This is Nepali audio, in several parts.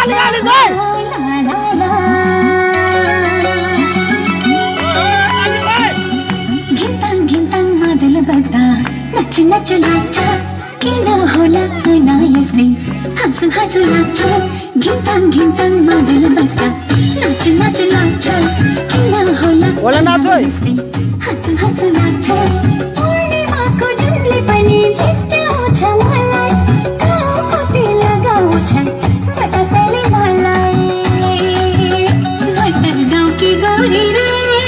नच नच नाच किन होला अनायसे हाँसु हाँसु नाच घिन्ताङ मादल बस्दा नच नच नाच किन होला अनायसे हाँसु हाँसु नाच पूर्णिमाको जुनले पनि जिस्क्याउँछ मलाई कहाँपट्टि लगाउँछ बतासैले मलाई म त गाउँकी गोरी रे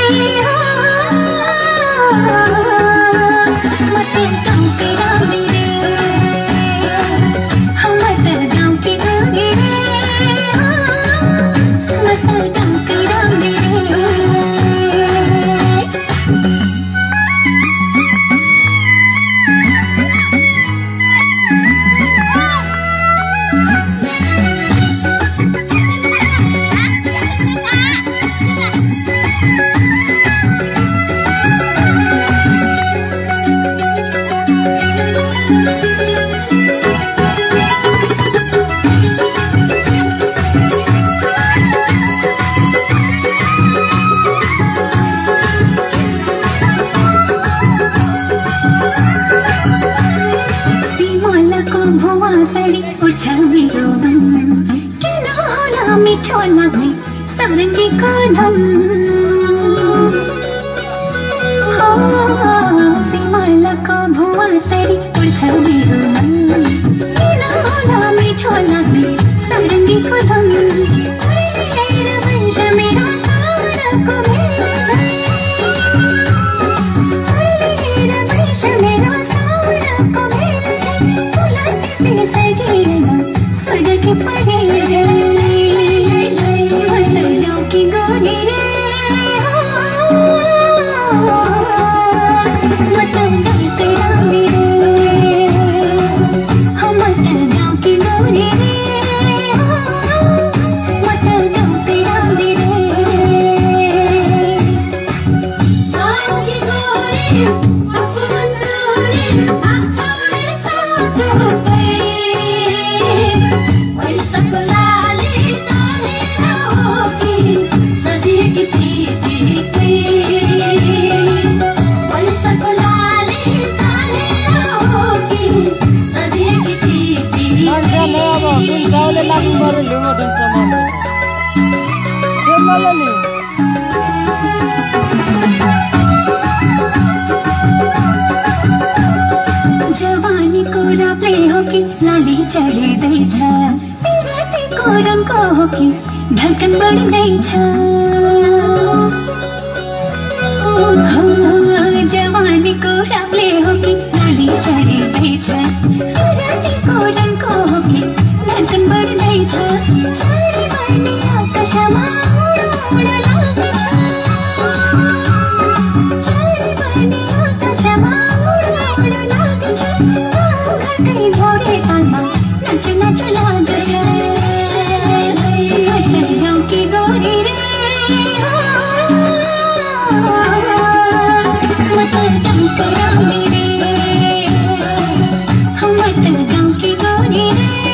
मिठो लाग्ने सारङ्गीको धम सिमलको भुवासरी उड्छ मेरो मन किन होला मिठो लाग्ने सारङ्गीको धम भन्छ मेरो सारको भेष भन्छ मेरो सारको भेष फुलती सजिएन स्वर्गकी परेछ जवानीको रातले हो कि लाली चढ्दैछ रातीको रङको हो कि धड्कन बढ्दैछ जवानीको रातले हो कि लाली चढ्दैछ रातीको रङको हो कि धड्कन बढ्दैछ आकाशमा उड्न लाग्छ आकाशमा उड्न लाग्छ घरकै झोडे तालमा नच नच लाग्छ गाउँकी गोरी रे म त गाउँको रानी रे म त गाउँकी गोरी रे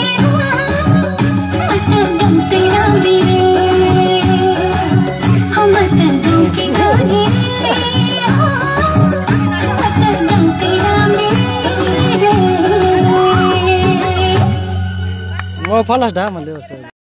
म त गाउँकै रानी रे म त गाउँकी गोरी फलास ढा भन्दै